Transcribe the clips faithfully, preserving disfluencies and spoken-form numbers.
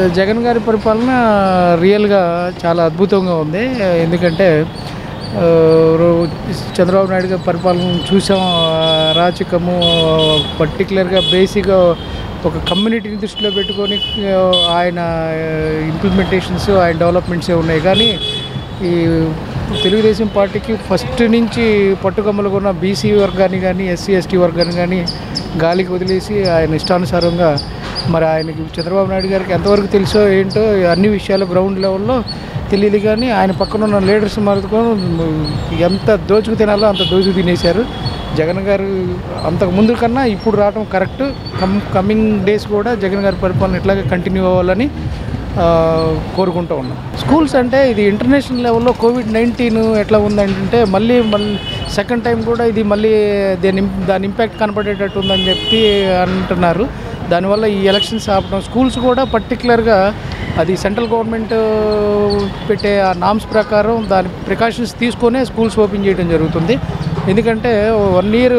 జగన్ గారి పరిపాలన రియల్‌గా చాలా అద్భుతంగా ఉంది. ఎందుకంటే ఆహ్, రో చంద్రబాబు నాయుడు గారి పరిపాలన చూసాం. అరాచకము పర్టిక్యులర్‌గా బేసిక్‌గా ఒక కమ్యూనిటీని దృష్టిలో పెట్టుకొని ఆహ్, ఆయన ఇంప్లిమెంటేషన్స్, ఆయన డెవలప్‌మెంట్సే ఉన్నాయి. కానీ ఈ తెలుగుదేశం పార్టీకి ఫస్ట్ నుంచి పట్టుకొమ్మలుగా ఉన్న బీసీ వర్గాన్ని గానీ, ఎస్సీ, ఎస్టీ వర్గాన్ని గానీ గాలికి వదిలేసి ఆయన ఇష్టానుసారంగా మరి ఆయనకి చంద్రబాబు నాయుడు గారికి ఎంతవరకు తెలుసో ఏంటో అన్ని విషయాలు గ్రౌండ్ లెవెల్లో తెలియదు. కానీ ఆయన పక్కన ఉన్న లీడర్స్ మాత్రం ఎంత దోచుకు తినాలో అంత దోచుకు తినేశారు. జగన్ గారు అంతకు ముందు కన్నా ఇప్పుడు రావడం కరెక్ట్. కమ్ కమింగ్ డేస్ కూడా జగన్ గారి పరిపాలన ఇట్లాగే కంటిన్యూ అవ్వాలని కోరుకుంటూ ఉన్నాం. స్కూల్స్ అంటే ఇది ఇంటర్నేషనల్ లెవెల్లో కోవిడ్ నైన్టీన్ ఎట్లా ఉందంటే మళ్ళీ మళ్ళీ సెకండ్ టైం కూడా ఇది మళ్ళీ దాని దాని ఇంపాక్ట్ కనపడేటట్టు ఉందని చెప్పి అంటున్నారు. దానివల్ల ఈ ఎలక్షన్స్ ఆపడం, స్కూల్స్ కూడా పర్టికులర్గా అది సెంట్రల్ గవర్నమెంట్ పెట్టే ఆ నామ్స్ ప్రకారం దాని ప్రికాషన్స్ తీసుకొనే స్కూల్స్ ఓపెన్ చేయడం జరుగుతుంది. ఎందుకంటే వన్ ఇయర్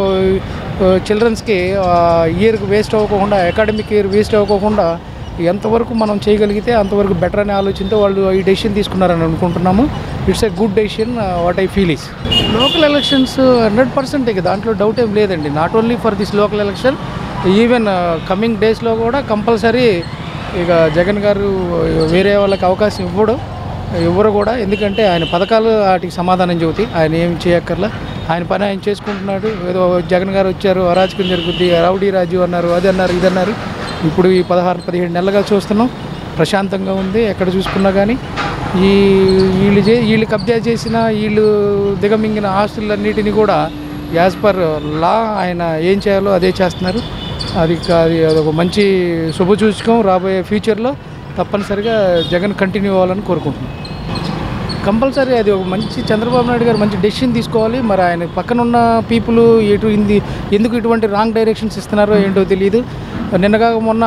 చిల్డ్రన్స్కి ఇయర్కి వేస్ట్ అవ్వకుండా, అకాడమిక్ ఇయర్ వేస్ట్ అవ్వకుండా ఎంతవరకు మనం చేయగలిగితే అంతవరకు బెటర్ అనే ఆలోచనతో వాళ్ళు ఈ డెసిషన్ తీసుకున్నారని అనుకుంటున్నాము. It's a good decision what I feel is. Local elections hundred percent ఇక దాంట్లో డౌట్ ఏం లేదండి. Not only for this local election, even coming డేస్లో కూడా కంపల్సరీ ఇక జగన్ గారు వేరే వాళ్ళకి అవకాశం ఇవ్వడు ఇవ్వరు కూడా. ఎందుకంటే ఆయన పథకాలు వాటికి సమాధానం చెబుతాయి. ఆయన ఏం చేయక్కర్లా, ఆయన పని ఆయన చేసుకుంటున్నాడు. ఏదో జగన్ గారు వచ్చారు, అరాచకం జరుగుద్ది, రౌడీ రాజ్యం అన్నారు, అది అన్నారు, ఇది అన్నారు. ఇప్పుడు ఈ పదహారు పదిహేడు నెలలుగా చూస్తున్నాం, ప్రశాంతంగా ఉంది. ఎక్కడ చూసుకున్నా కానీ ఈ వీళ్ళు చే వీళ్ళు కబ్జా చేసిన, వీళ్ళు దిగమింగిన ఆస్తులన్నిటినీ కూడా యాజ్ పర్ లా ఆయన ఏం చేయాలో అదే చేస్తున్నారు. అది అది అదొక మంచి శుభసూచకం. రాబోయే ఫ్యూచర్లో తప్పనిసరిగా జగన్ కంటిన్యూ అవ్వాలని కోరుకుంటున్నాం. కంపల్సరీ అది ఒక మంచి చంద్రబాబు నాయుడు గారు మంచి డెసిషన్ తీసుకోవాలి. మరి ఆయన పక్కనున్న పీపుల్ ఎటు ఇంది ఎందుకు ఇటువంటి రాంగ్ డైరెక్షన్స్ ఇస్తున్నారో ఏంటో తెలియదు. నిన్నగా మొన్న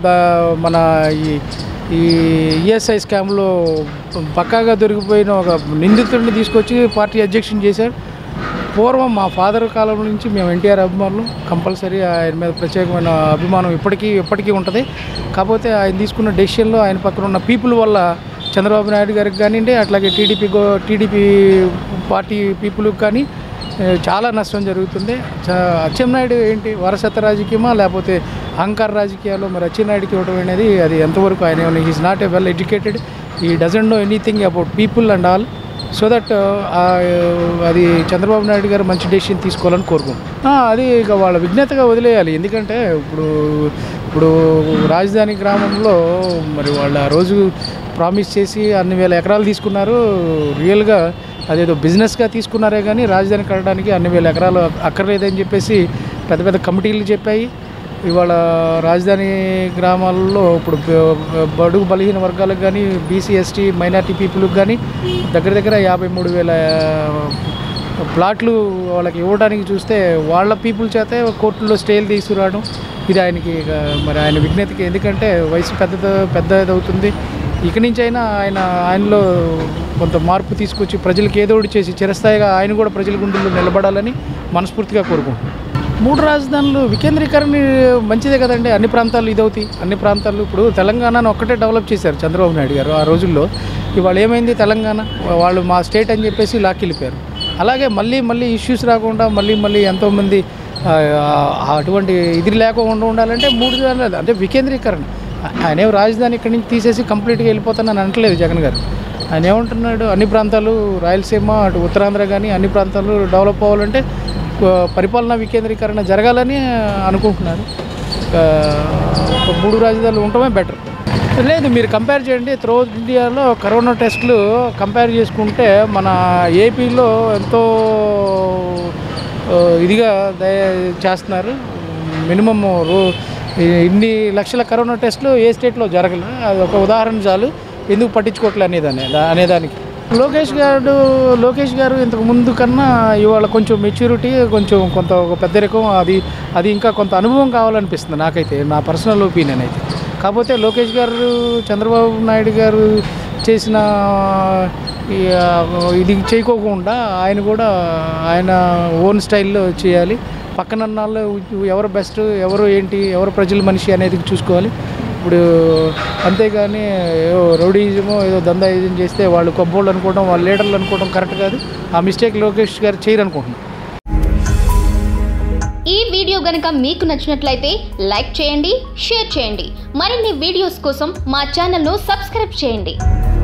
మన ఈ ఈ ఈఎస్ఐ స్కామ్లో పక్కాగా దొరికిపోయిన ఒక నిందితుడిని తీసుకొచ్చి పార్టీ అధ్యక్షుని చేశారు. పూర్వం మా ఫాదర్ కాలం నుంచి మేము ఎన్టీఆర్ అభిమానులు. కంపల్సరీ ఆయన మీద ప్రత్యేకమైన అభిమానం ఇప్పటికీ ఎప్పటికీ ఉంటుంది. కాకపోతే ఆయన తీసుకున్న డెసిషన్లో ఆయన పక్కన ఉన్న పీపుల్ వల్ల చంద్రబాబు నాయుడు గారికి కానివ్వండి, అట్లాగే టీడీపీ గో టీడీపీ పార్టీ పీపుల్కి కానీ చాలా నష్టం జరుగుతుంది. అచ్చెన్నాయుడు ఏంటి వరసత్వ రాజకీయమా లేకపోతే అహంకార రాజకీయాలు? మరి అచ్చెన్నాయుడికి ఇవ్వడం అనేది అది ఎంతవరకు ఆయన is not a well educated, he doesn't know anything about people and all. So that అది చంద్రబాబు నాయుడు గారు మంచి డెసిషన్ తీసుకోవాలని కోరుకుంటున్నాం. అది ఇక వాళ్ళ విజ్ఞతగా వదిలేయాలి. ఎందుకంటే ఇప్పుడు ఇప్పుడు రాజధాని గ్రామంలో మరి వాళ్ళు ఆ రోజు ప్రామిస్ చేసి అన్ని వేల ఎకరాలు తీసుకున్నారు. రియల్గా అదేదో బిజినెస్గా తీసుకున్నారే కానీ రాజధాని కట్టడానికి అన్ని వేల ఎకరాలు అక్కర్లేదని చెప్పేసి పెద్ద పెద్ద కమిటీలు చెప్పాయి. ఇవాళ రాజధాని గ్రామాల్లో ఇప్పుడు బడుగు బలహీన వర్గాలకు కానీ, బీసీ ఎస్టీ మైనార్టీ పీపుల్కి కానీ దగ్గర దగ్గర యాభై మూడు వేల ప్లాట్లు వాళ్ళకి ఇవ్వడానికి చూస్తే వాళ్ళ పీపుల్ చేతే కోర్టుల్లో స్టేలు తీసుకురావడం ఇది ఆయనకి మరి ఆయన విజ్ఞతకి. ఎందుకంటే వయసు పెద్ద పెద్దది అవుతుంది. ఇక నుంచి అయినా ఆయన ఆయనలో కొంత మార్పు తీసుకొచ్చి ప్రజలకు ఏదో ఒకటి చేసి చిరస్థాయిగా ఆయన కూడా ప్రజల గుండెల్లో నిలబడాలని మనస్ఫూర్తిగా కోరుకుంటున్నాను. మూడు రాజధానులు వికేంద్రీకరణ మంచిదే కదండి. అన్ని ప్రాంతాలు ఇదవుతాయి. అన్ని ప్రాంతాలు ఇప్పుడు తెలంగాణను ఒక్కటే డెవలప్ చేశారు చంద్రబాబు నాయుడు గారు ఆ రోజుల్లో. ఇవాళ ఏమైంది, తెలంగాణ వాళ్ళు మా స్టేట్ అని చెప్పేసి లాక్కెళ్ళిపోయారు. అలాగే మళ్ళీ మళ్ళీ ఇష్యూస్ రాకుండా మళ్ళీ మళ్ళీ ఎంతోమంది అటువంటి ఇది లేకుండా ఉండాలంటే మూడు రాజధానులు అంటే వికేంద్రీకరణ. ఆయన ఏం రాజధాని ఇక్కడి నుంచి తీసేసి కంప్లీట్గా వెళ్ళిపోతానని అనట్లేదు జగన్ గారు. ఆయన ఏమంటున్నాడు, అన్ని ప్రాంతాలు రాయలసీమ అటు ఉత్తరాంధ్ర కానీ అన్ని ప్రాంతాలు డెవలప్ అవ్వాలంటే పరిపాలనా వికేంద్రీకరణ జరగాలని అనుకుంటున్నారు. ఒక మూడు రాజధానులు ఉండటమే బెటర్. లేదు, మీరు కంపేర్ చేయండి. త్రూ ఇండియాలో కరోనా టెస్టులు కంపేర్ చేసుకుంటే మన ఏపీలో ఎంతో ఇదిగా దయ చేస్తున్నారు. మినిమమ్ రో ఇన్ని లక్షల కరోనా టెస్టులు ఏ స్టేట్లో జరగలేదు. అది ఒక ఉదాహరణ చాలు ఎందుకు పట్టించుకోవట్లే అనేదాన్ని అనేదానికి. లోకేష్ గారు లోకేష్ గారు ఇంతకు ముందు కన్నా ఇవాళ కొంచెం మెచ్యూరిటీ, కొంచెం కొంత ఒక పెద్దరికం, అది అది ఇంకా కొంత అనుభవం కావాలనిపిస్తుంది నాకైతే, నా పర్సనల్ ఒపీనియన్ అయితే. కాకపోతే లోకేష్ గారు చంద్రబాబు నాయుడు గారు చేసిన ఇది చేయకోకుండా ఆయన కూడా ఆయన ఓన్ స్టైల్లో చేయాలి. పక్కన వాళ్ళు ఎవరు బెస్ట్, ఎవరు ఏంటి, ఎవరు ప్రజల మనిషి అనేది చూసుకోవాలి. ఇప్పుడు అంతేగాని ఏదో రౌడీజమో ఏదో దందాయిజం చేస్తే వాళ్ళు కొబ్బోళ్ళు అనుకోవడం, వాళ్ళు లీడర్లు అనుకోవడం కరెక్ట్ కాదు. ఆ మిస్టేక్ లోకేష్ గారు చేయరు అనుకుంటున్నాను. ఈ వీడియో గనుక మీకు నచ్చినట్లయితే లైక్ చేయండి, షేర్ చేయండి. మరిన్ని వీడియోస్ కోసం మా ఛానల్ను సబ్స్క్రైబ్ చేయండి.